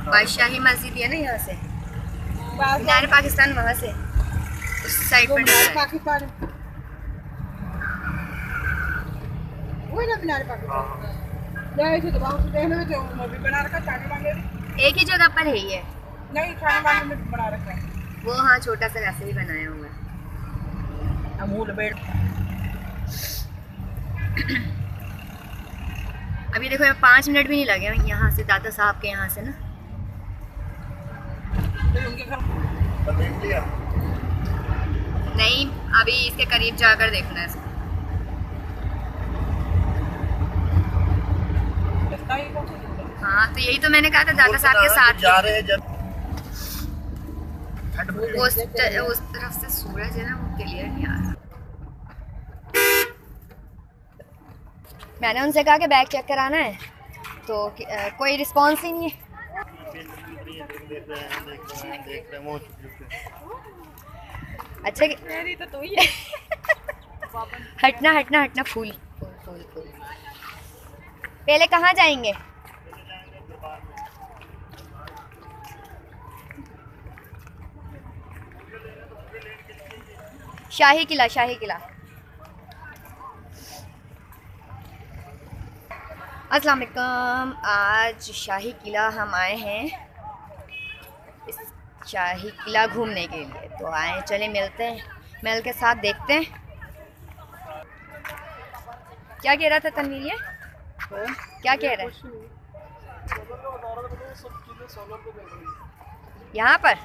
बादशाही मस्जिद है ना, यहाँ से मीनार पाकिस्तान, वहाँ से उस साइड पर नजर है। एक ही जगह पर है ये, नहीं खाने में बना रखा है वो हाँ छोटा सा वैसे भी बनाया हुआ है। अमूल बेड। अभी देखो 5 मिनट भी नहीं लगे यहाँ से, दादा साहब के यहाँ से ना। देख लिया? नहीं, अभी इसके करीब जाकर देखना है इसको। हाँ तो यही तो मैंने कहा था, दादा साहब के साथ जा रहे हैं जब उस तरफ से सूरज है ना, वो क्लियर नहीं आ रहा। मैंने उनसे कहा कि बैग चेक कराना है, तो कोई रिस्पॉन्स ही नहीं है। अच्छा तो ही है। हटना हटना हटना, फूल फूल फूल फूल। पहले कहाँ जाएंगे? शाही किला, शाही किला। अस्सलाम वालेकुम। आज शाही किला हम आए हैं, इस शाही किला घूमने के लिए। तो आए, चले मिलते हैं, मिल के साथ देखते हैं। क्या कह रहा था तनवीर ये? क्या कह रहा है? यहाँ पर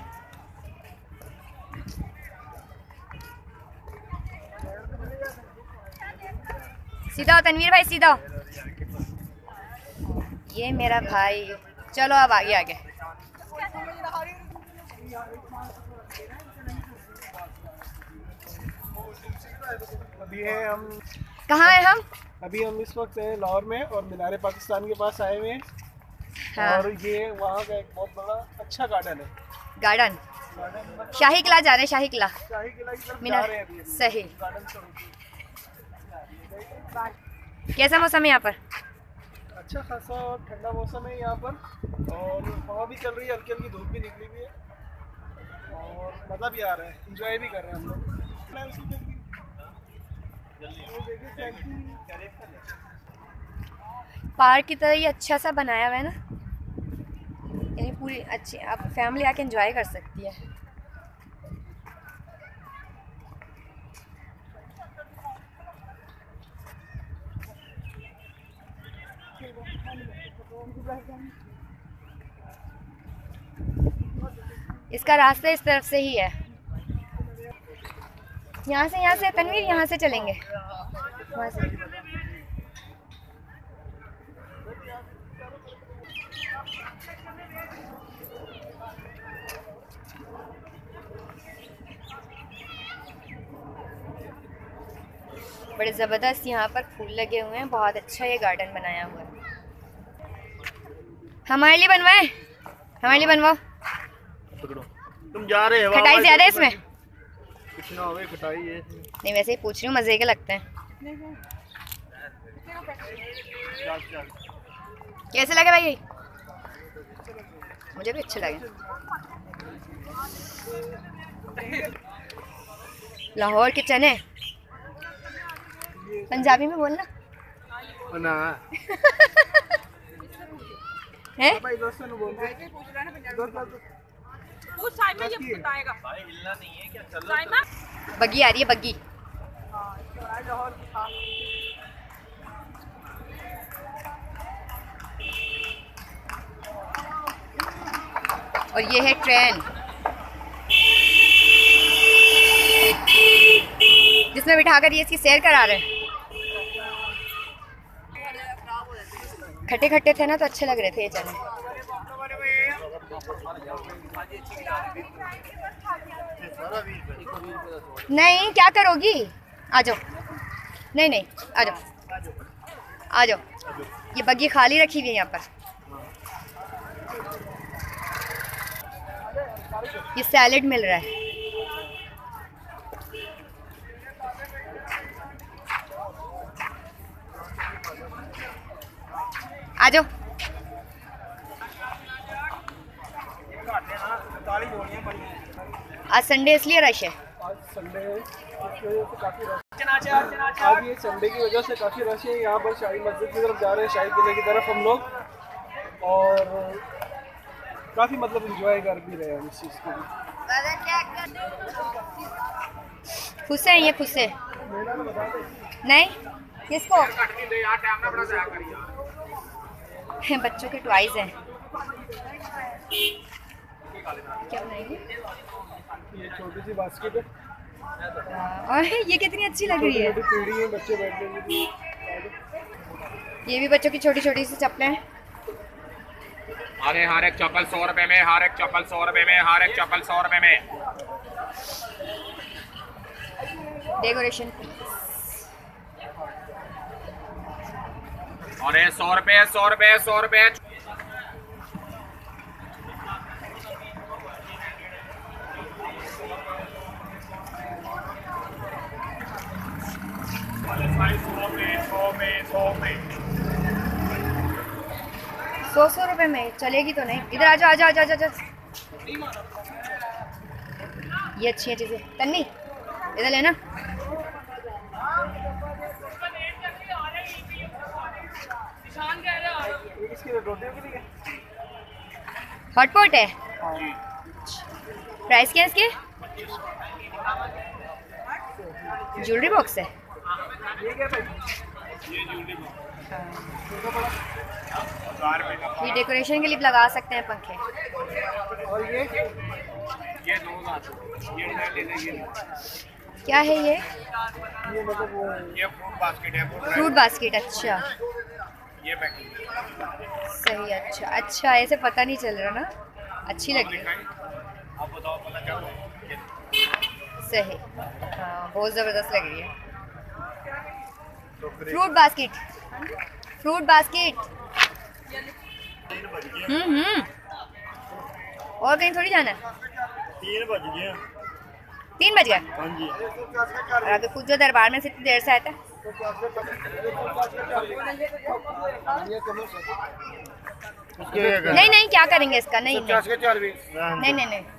सीधा हो तनवीर भाई, सीधा हो। ये मेरा भाई। चलो अब आगे आगे। अभी है हम, कहाँ है हम? अभी हम इस वक्त हैं लाहौर में और मीनार पाकिस्तान के पास आए हुए हैं। हाँ। और ये वहाँ का एक बहुत बड़ा अच्छा गार्डन है। गार्डन शाही किला जा रहे हैं, शाही किला, शाही किला की तरफ जा मीनार। रहे हैं अभी। सही। गार्डन से कैसा मौसम है यहाँ पर? अच्छा खासा ठंडा मौसम है यहाँ पर, और हवा भी चल रही है, हल्की हल्की धूप भी निकली हुई है, और मज़ा भी आ रहा है, इंजॉय भी कर रहे हैं हम लोग। पार्क की तरह ये अच्छा सा बनाया हुआ है ना, यानी पूरी अच्छी, आप फैमिली आके एंजॉय कर सकती है। इसका रास्ता इस तरफ से ही है, यहाँ से तनवीर, यहाँ से चलेंगे वहाँ से। बड़े ज़बरदस्त यहाँ पर फूल लगे हुए हैं, बहुत अच्छा ये गार्डन बनाया हुआ है। हमारे लिए बनवाए, हमारे लिए बनवाओ। तुम जा रहे हो? खटाई ज्यादा है इसमें? कुछ ना होवे, खटाई है। नहीं वैसे ही पूछ रही हूँ, मजे के लगते हैं। कैसे लगे भाई? मुझे भी अच्छे लगे। लाहौर के चने, पंजाबी में बोलना ना है। बग्गी आ रही है, बग्गी। और ये है ट्रेन जिसमें बिठाकर ये इसकी सैर करा रहे हैं। खट्टे खट्टे थे ना तो अच्छे लग रहे थे ये चने। नहीं क्या करोगी? आ जाओ। नहीं नहीं आ जाओ, आ जाओ। ये बग्गी खाली रखी हुई है यहाँ पर। ये सैलेड मिल रहा है। आ जाओ। आज संडे इसलिए रश है। आज संडे है, इसकी वजह से काफ़ी रश। आज ये संडे की वजह से काफ़ी रश है। यहाँ पर शाही मस्जिद की तरफ जा रहे हैं, शाही किले की तरफ हम लोग, और काफ़ी मतलब इंजॉय कर भी रहे हैं इस चीज़ को भी। खुश है ये, खुश है नहीं किसको? बच्चों के टॉयज हैं। क्या बनाएंगे? ये छोटी सी बास्केट है और ये कितनी अच्छी लग रही है। पीढ़ी है बच्चे बैठने की। ये भी बच्चों की छोटी छोटी सी चप्पलें हैं। अरे हर एक चप्पल 100 रुपए में, हर एक चप्पल 100 रुपए में, हर एक चप्पल 100 रुपए में। डेकोरेशन अरे 100 रुपए, 100 रुपए, 100 रुपए। सौ रुपए में चलेगी तो नहीं। इधर आजा आजा आजा आजा। ये अच्छी है चीजें। तन्नी इधर लेना। हॉटपॉट है। प्राइस क्या है इसके? ज्वेलरी बॉक्स है। ये डेकोरेशन के लिए लगा सकते हैं पंखे। और ये क्या है ये? मतलब वो ये फ्रूट बास्केट है। Fruit basket. अच्छा ये पैकिंग सही। अच्छा अच्छा, ऐसे पता नहीं चल रहा ना। अच्छी लग रही है। आप बताओ पता क्या हुआ? सही। हाँ बहुत ज़बरदस्त लग रही है। Fruit basket, fruit basket. और कहीं थोड़ी जाना है। 3 बज गए। 3 बज गया। हाँ जी। और अभी खुद जो दरबार में से इतनी देर से आया था। नहीं नहीं, क्या करेंगे इसका? नहीं नहीं नहीं नहीं नहीं।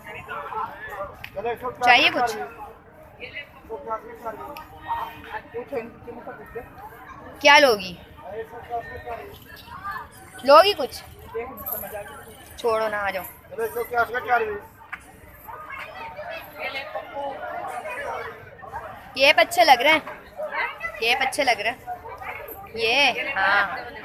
चाहिए कुछ? क्या लोगी? लोगी कुछ? छोड़ो ना, आ जाओ। ये अच्छे लग रहे हैं, ये अच्छे लग रहे हैं। ये हाँ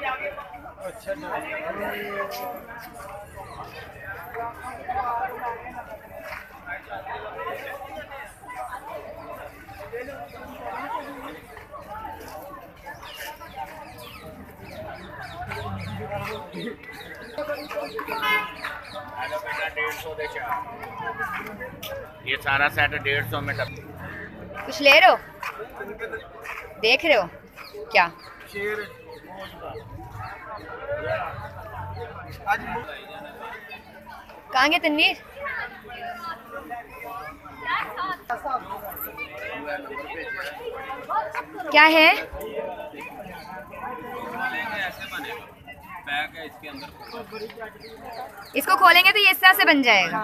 ये सारा सेट 150 में। कुछ ले रहे हो? देख रहे हो क्या? कहाँ गए तनवीर? क्या है? इसको खोलेंगे तो ये इस तरह से बन जाएगा।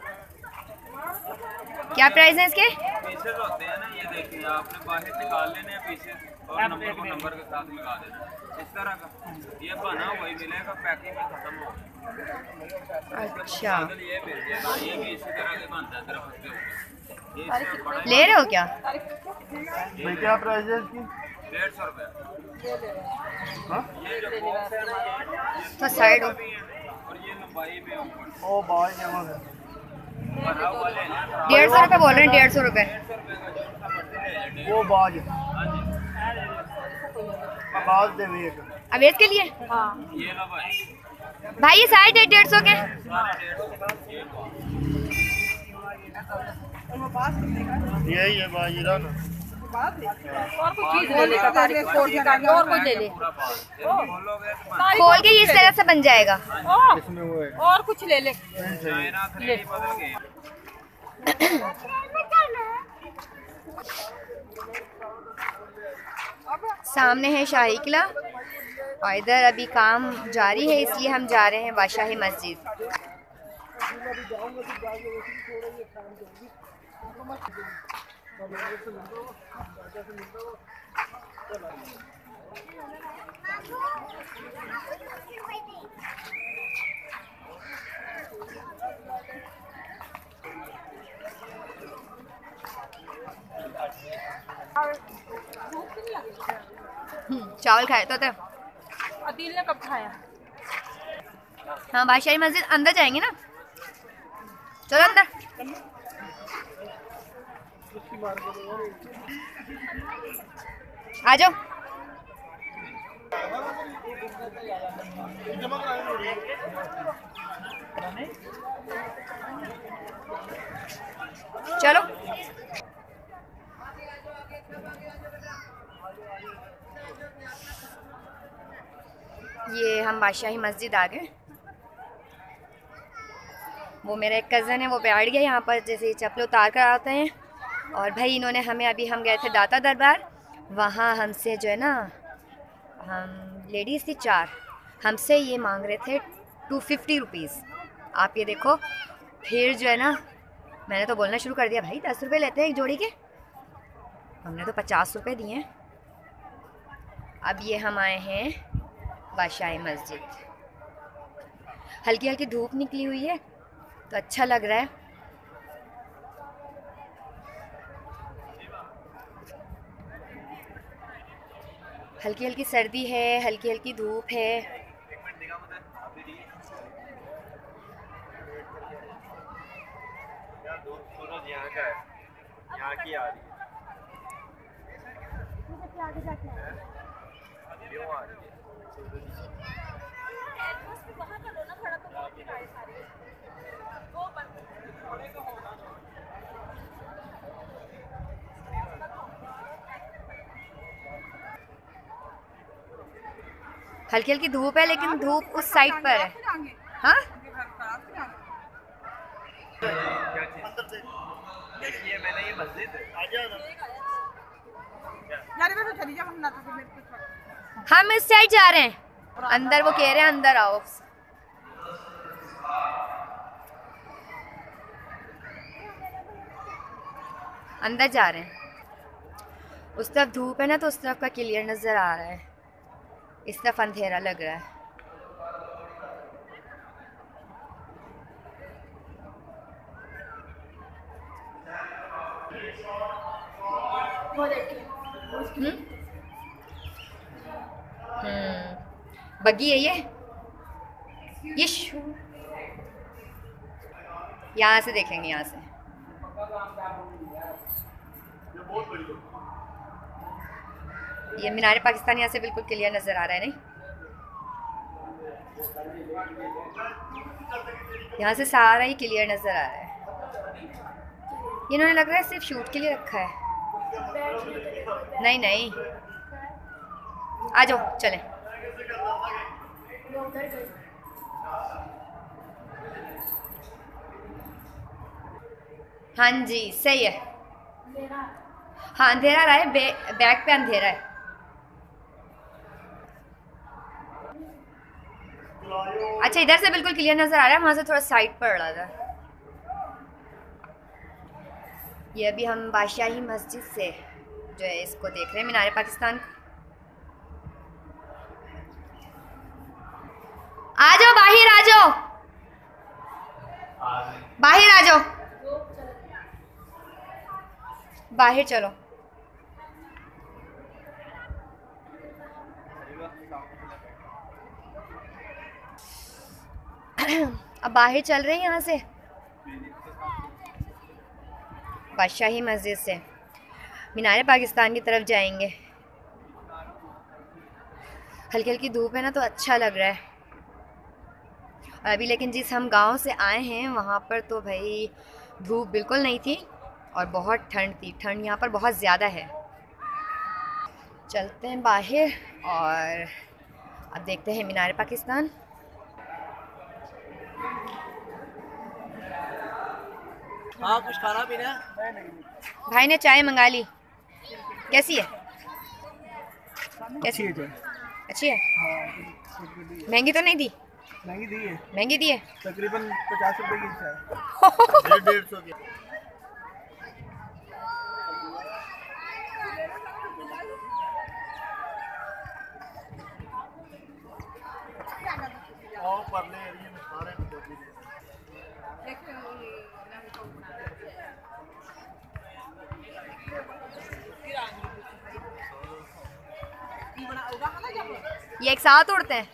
क्या प्राइस है इसके? पीसेस होते हैं ना, ये देखिए आपने बाहर निकाल लेने हैं पीसेस और नंबर को नंबर के साथ लगा देना इस तरह का। ये बना वही मिलेगा, पैकिंग में खत्म हो। अच्छा ये मिल जाएगा, ये भी इसी तरह के बनता है सिर्फ उसके ऊपर। ये इससे बड़ा ले रहे हो क्या? भाई क्या प्राइस है इसकी? 150 रुपये। हाँ? ये जो बॉक्स है ना, तो साइड हो। और ये लंबाई में ऊपर ओ भाई जमा है। बना हुआ ले लें। 150 रुपये बोल रहे हैं। 150 रुपये। वो बाज बाज दे भी एक। अवेज के लिए ये लो भाई, भाई ये साइड है 150 के। यही है बाजीरा ना। और कुछ चीज ले ले, और कुछ ले ले। खोलोगे तो खोल के ये इस तरह से बन जाएगा। इसमें वो है। और कुछ ले ले। चाइना 3D बदल गए। सामने है शाही किला और इधर अभी काम जारी है, इसलिए हम जा रहे हैं बादशाही मस्जिद। मैं अभी जाऊँगा तो जाके वैसे भी थोड़ा ये काम करूँगी तो मैं मैनेजर से मिलता हूँ, चाचा से मिलता हूँ, चल चावल खाए तो थे। अदील ने कब खाया? हाँ बादशाही मस्जिद अंदर जाएंगे ना, चलो अंदर। आ जाओ। चलो ये हम बादशाही मस्जिद आ गए। वो मेरा एक कज़न है, वो बैठ गया यहाँ पर, जैसे चप्पल उतार कर आते हैं। और भाई इन्होंने हमें, अभी हम गए थे दाता दरबार, वहाँ हमसे जो है ना, हम लेडीज़ थी 4, हमसे ये मांग रहे थे 250 रुपीज़। आप ये देखो। फिर जो है ना, मैंने तो बोलना शुरू कर दिया, भाई 10 रुपये लेते हैं एक जोड़ी के, हमने तो 50 रुपये दिए हैं। अब ये हम आए हैं बादशाही मस्जिद। हल्की हल्की धूप निकली हुई है तो अच्छा लग रहा है। हल्की हल्की सर्दी है, हल्की हल्की धूप है। सूरज यहाँ का है, यहाँ की आ रही है। क्यों आ रही है? हल्की हल्की धूप है, लेकिन धूप उस साइड पर है। हाँ देखिए मैंने ये मस्जिद आ जाओ ना। हम इस साइड जा रहे हैं, अंदर वो कह रहे हैं अंदर आओ। अंदर जा रहे हैं। उस तरफ धूप है ना, तो उस तरफ का क्लियर नज़र आ रहा है, इस तरफ अंधेरा लग रहा है। बग्गी है ये यहाँ से देखेंगे, यहाँ से ये मीनार पाकिस्तान यहाँ से बिल्कुल क्लियर नज़र आ रहा है। नहीं, यहाँ से सारा ही क्लियर नज़र आ रहा है। इन्होंने लग रहा है सिर्फ शूट के लिए रखा है। नहीं नहीं, आ जाओ चलें। हाँ जी सही है। हाँ अंधेरा रहा है, बैक पे अंधेरा है। अच्छा इधर से बिल्कुल क्लियर नज़र आ रहा है, वहाँ से थोड़ा साइड पर रहा था। ये अभी हम बादशाही मस्जिद से जो है इसको देख रहे हैं, मीनार पाकिस्तान को। आ जाओ बाहर, आ जाओ बाहर, आ जाओ बाहर, चलो। अब बाहर चल रहे हैं यहाँ से, बादशाही मस्जिद से मीनार पाकिस्तान की तरफ जाएंगे। हल्की हल्की धूप है ना, तो अच्छा लग रहा है। और अभी लेकिन जिस हम गांव से आए हैं वहाँ पर तो भाई धूप बिल्कुल नहीं थी और बहुत ठंड थी। ठंड यहाँ पर बहुत ज़्यादा है। चलते हैं बाहर और अब देखते हैं मीनार पाकिस्तान। हाँ कुछ खाना पीना? भाई ने चाय मंगा ली, कैसी है? कैसी अच्छी है? अच्छी है। महंगी तो नहीं थी? महंगी दी है, महंगी दी है, तकरीबन 50 रुपए की चाय। 150 की। और परले एरिया में सारे में दो चीजें। ये एक साथ उड़ते हैं।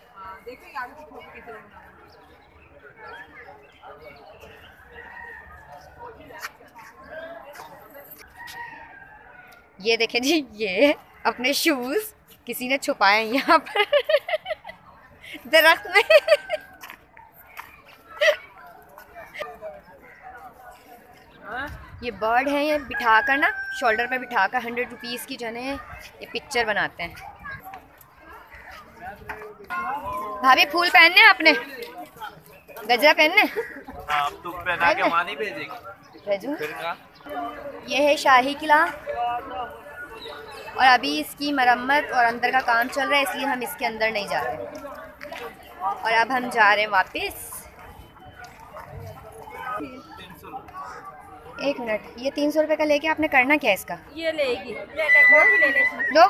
ये देखें जी, ये अपने शूज किसी ने छुपाए हैं यहाँ पर दरख्त में। ये बर्ड है, ये बिठाकर ना शोल्डर पे बिठाकर 100 रुपीज़ की जो है ये पिक्चर बनाते हैं। भाभी फूल पहनने हैं आपने, गजरा पहनने? आप तो पहना के वहाँ नहीं भेजेंगे भेजूं? फिर का? ये है शाही किला और अभी इसकी मरम्मत और अंदर का काम चल रहा है, इसलिए हम इसके अंदर नहीं जा रहे। और अब हम जा रहे हैं वापस। 1 मिनट, ये 300 रुपये का लेके आपने करना क्या है इसका? ये लेगी, ले ले। लो।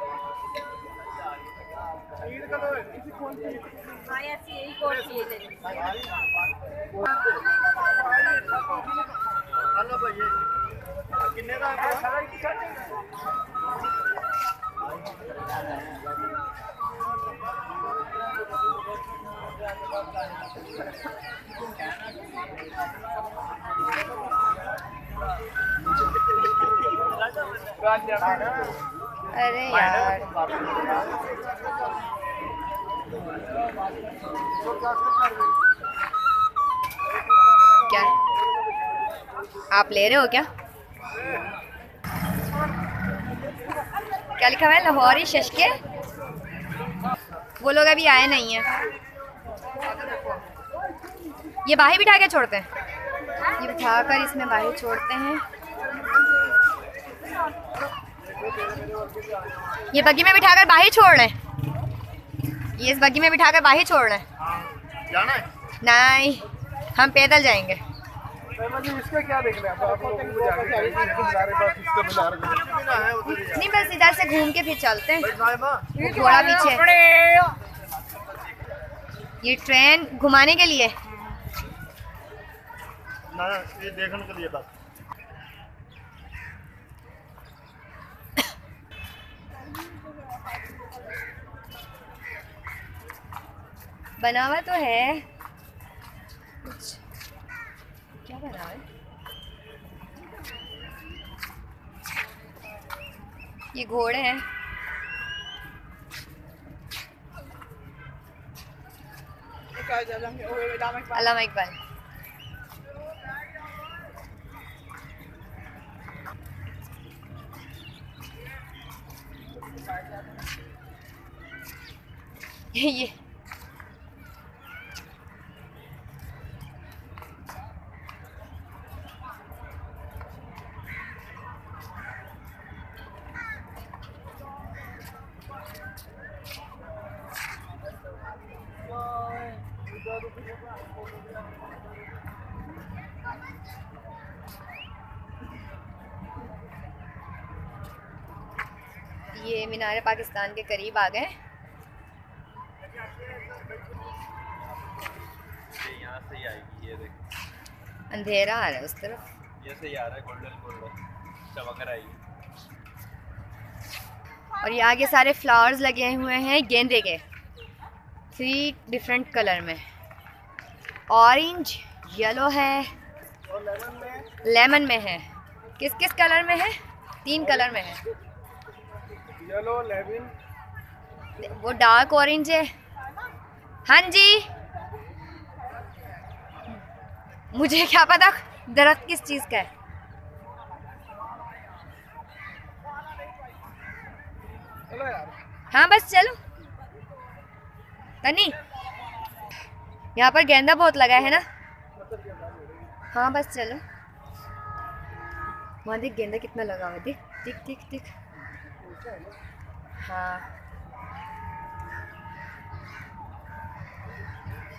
हाँ ऐसी यही कोट चाहिए, ले ले। कितने का अरे यार, क्या आप ले रहे हो क्या? क्या लिखा हुआ है? लाहौरी शशके। वो लोग अभी आए नहीं हैं। ये बाही बिठा के छोड़ते हैं, ये बिठाकर इसमें बाही छोड़ते हैं। ये बग्गी में बिठाकर बाही छोड़ रहे हैं, ये इस बग्गी में बिठाकर बाही छोड़ रहे हैं। जाना है? नहीं, हम पैदल जाएंगे। इसका क्या देखना है? आप लोगों को जाके नहीं, बस इधर से घूम के फिर चलते हैं। घोड़ा पीछे, ये ट्रेन घुमाने के लिए ना, ये देखने के लिए बस। बना हुआ तो है कुछ, क्या बना है? ये घोड़े हैं। अल्लामा इकबाल। ये ये मीनार पाकिस्तान के करीब आ गए। यहाँ से ही आएगी, ये देख अंधेरा आ रहा है उस तरफ। ये से ही आ रहा है, गोल्डन चमक रहा है। और ये आगे सारे फ्लावर्स लगे हुए हैं गेंदे के, 3 डिफरेंट कलर में। ऑरेंज, येलो है और लेमन में है। किस किस कलर में है? 3 कलर में है। येलो, लेमन, वो डार्क ऑरेंज है। हाँ जी, मुझे क्या पता दरख्त किस चीज़ का है। चलो यार। हाँ बस चलो तनी, यहाँ पर गेंदा बहुत लगा है ना। हाँ बस चलो। वहाँ देख गेंदा कितना लगा हुआ है, देख देख देख देख। हाँ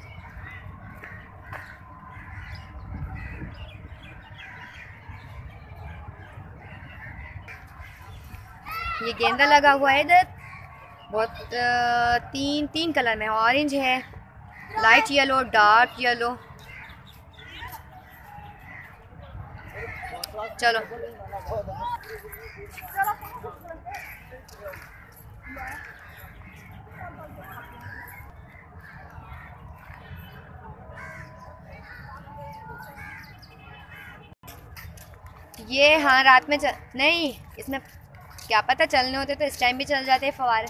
ये गेंदा लगा हुआ है इधर, बहुत तीन कलर में, ऑरेंज है, लाइट येलो, डार्क येलो। चलो ये, हाँ रात में नहीं, इसमें क्या पता चलने होते तो इस टाइम भी चल जाते हैं फवारे।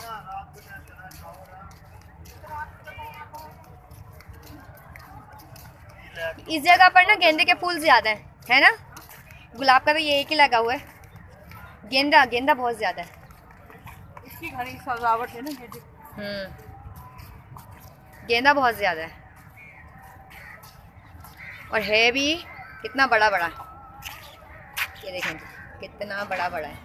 इस जगह पर ना गेंदे के फूल ज़्यादा हैं, है ना? गुलाब का तो ये एक ही लगा हुआ है, गेंदा बहुत ज़्यादा है। इसकी घनी सजावट है ना गेंदे। गेंदा बहुत ज़्यादा है और है भी कितना बड़ा बड़ा, ये देखें कितना बड़ा बड़ा है।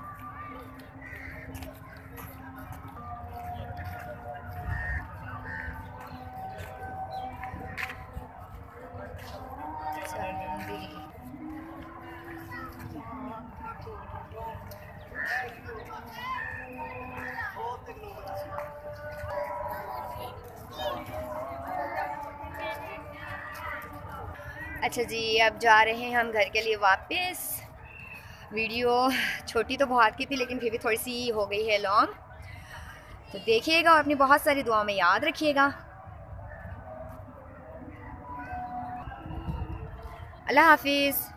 अच्छा जी, अब जा रहे हैं हम घर के लिए वापस। वीडियो छोटी तो बहुत की थी, लेकिन फिर भी थोड़ी सी हो गई है लॉन्ग, तो देखिएगा और अपनी बहुत सारी दुआओं में याद रखिएगा। अल्लाह हाफिज़।